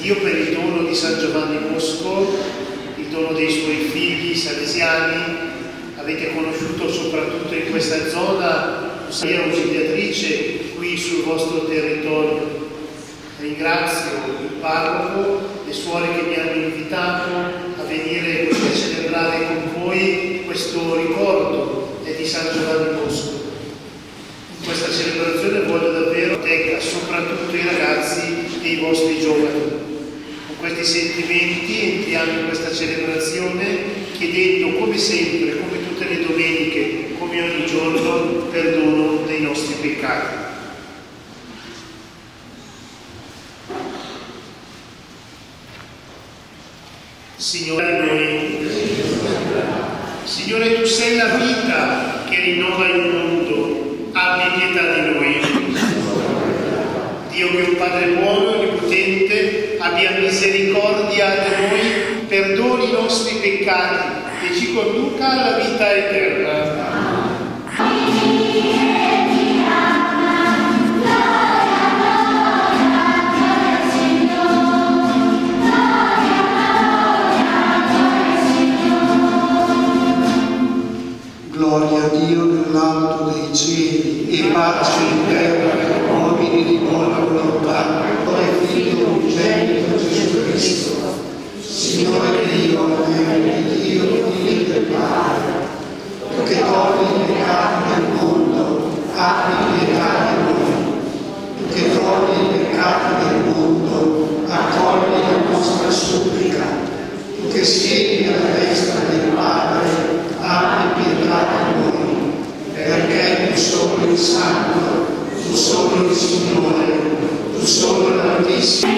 Dio per il dono di San Giovanni Bosco, il dono dei suoi figli salesiani. Avete conosciuto soprattutto in questa zona una ausiliatrice qui sul vostro territorio. Ringrazio il parroco, le suore che mi hanno invitato a venire a celebrare con voi questo ricordo di San Giovanni Bosco. In questa celebrazione voglio davvero proteggere soprattutto i ragazzi e i vostri giovani. Con questi sentimenti entriamo in questa celebrazione chiedendo come sempre, come tutte le domeniche, come ogni giorno, perdono dei nostri peccati. Signore, noi, Signore, tu sei la vita che rinnova il mondo, abbi pietà di noi. Dio che è un Padre buono e onnipotente, abbia misericordia di noi, perdoni i nostri peccati e ci conduca alla vita eterna. Gloria a Dio nell'alto dei cieli e pace in terra per uomini di buona volontà. E Figlio unigenito Gesù Cristo, Signore Dio, Amico di Dio, Figlio del Padre, tu che togli i peccati del mondo, abbi pietà di noi. Tu che togli i peccati del mondo, accogli la nostra supplica. Tu che siedi alla destra del Padre, abbi pietà di noi, perché tu solo il Santo, tu solo il Signore, tu solo l'Altissimo.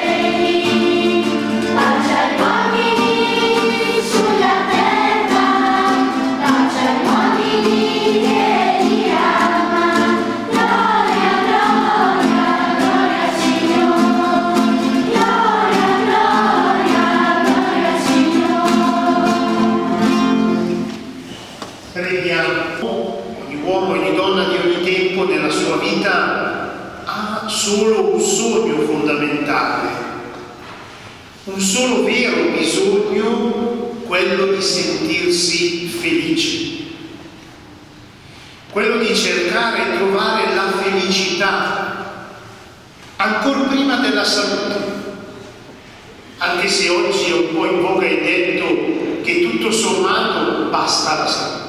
Nella sua vita ha solo un sogno fondamentale, un solo vero bisogno, quello di sentirsi felici, quello di cercare e trovare la felicità ancora prima della salute, anche se oggi è un po' in voga il detto che tutto sommato basta la salute.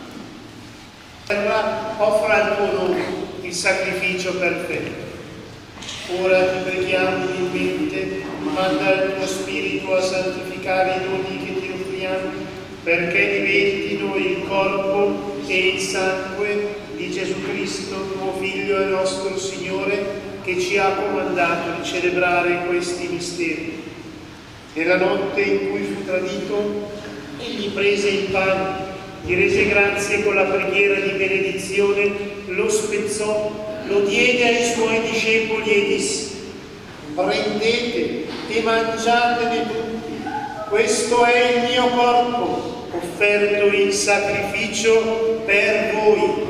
Offra al tuo nome il sacrificio perfetto. Ora ti preghiamo umilmente, manda il tuo Spirito a santificare i doni che ti offriamo, perché diventino il corpo e il sangue di Gesù Cristo, tuo Figlio e nostro Signore, che ci ha comandato di celebrare questi misteri. Nella notte in cui fu tradito, egli prese il pane, gli rese grazie con la preghiera di benedizione, lo spezzò, lo diede ai suoi discepoli e disse: prendete e mangiatene tutti, questo è il mio corpo, offerto in sacrificio per voi.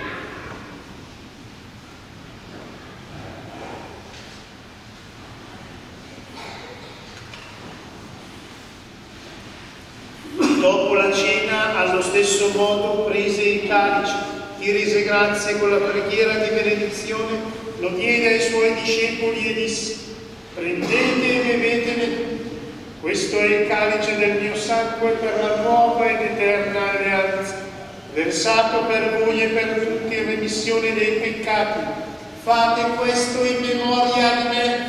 Dopo la cena, allo stesso modo, prese il calice, gli rese grazie con la preghiera di benedizione, lo diede ai suoi discepoli e disse: prendete e bevetene tutti, questo è il calice del mio sangue per la nuova ed eterna alleanza, versato per voi e per tutti in remissione dei peccati. Fate questo in memoria di me.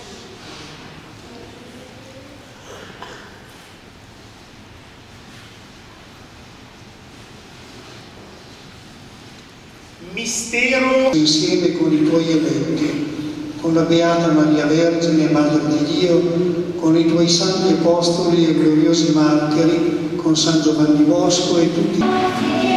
Mistero insieme con i tuoi eletti, con la Beata Maria Vergine, Madre di Dio, con i tuoi santi apostoli e gloriosi martiri, con San Giovanni Bosco e tutti